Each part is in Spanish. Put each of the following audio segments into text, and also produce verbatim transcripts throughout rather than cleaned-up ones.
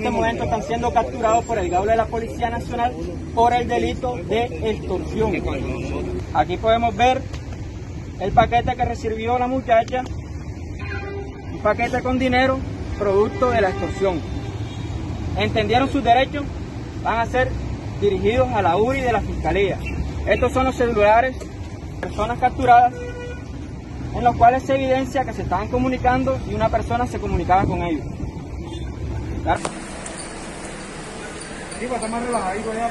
este momento están siendo capturados por el Gaula de la Policía Nacional por el delito de extorsión. Aquí podemos ver el paquete que recibió la muchacha, un paquete con dinero, producto de la extorsión. ¿Entendieron sus derechos? Van a ser dirigidos a la U R I de la Fiscalía. Estos son los celulares de personas capturadas, en los cuales se evidencia que se estaban comunicando y una persona se comunicaba con ellos. ¿Claro? Sí, pues está más relajadito ya,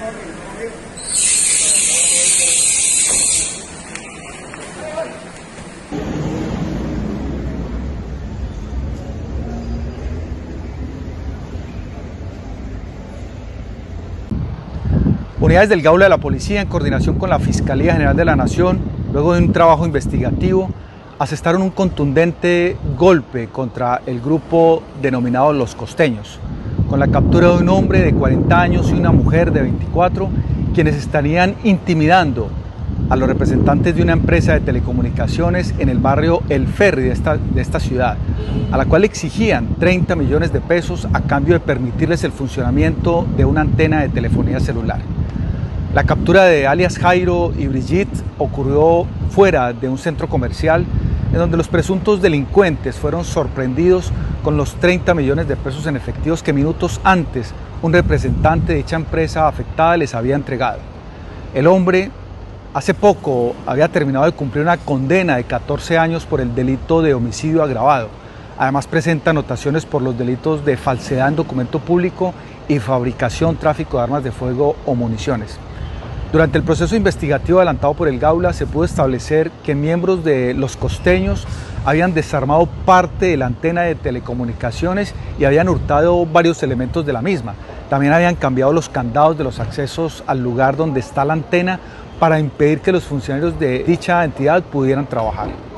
Unidades del Gaula de la Policía, en coordinación con la Fiscalía General de la Nación, luego de un trabajo investigativo, asestaron un contundente golpe contra el grupo denominado Los Costeños, con la captura de un hombre de cuarenta años y una mujer de veinticuatro, quienes estarían intimidando a los representantes de una empresa de telecomunicaciones en el barrio El Ferry de esta, de esta ciudad, a la cual exigían treinta millones de pesos a cambio de permitirles el funcionamiento de una antena de telefonía celular. La captura de alias Jairo y Brigitte ocurrió fuera de un centro comercial en donde los presuntos delincuentes fueron sorprendidos con los treinta millones de pesos en efectivos que minutos antes un representante de dicha empresa afectada les había entregado. El hombre hace poco había terminado de cumplir una condena de catorce años por el delito de homicidio agravado. Además presenta anotaciones por los delitos de falsedad en documento público y fabricación, tráfico de armas de fuego o municiones. Durante el proceso investigativo adelantado por el Gaula se pudo establecer que miembros de Los Costeños habían desarmado parte de la antena de telecomunicaciones y habían hurtado varios elementos de la misma. También habían cambiado los candados de los accesos al lugar donde está la antena para impedir que los funcionarios de dicha entidad pudieran trabajar.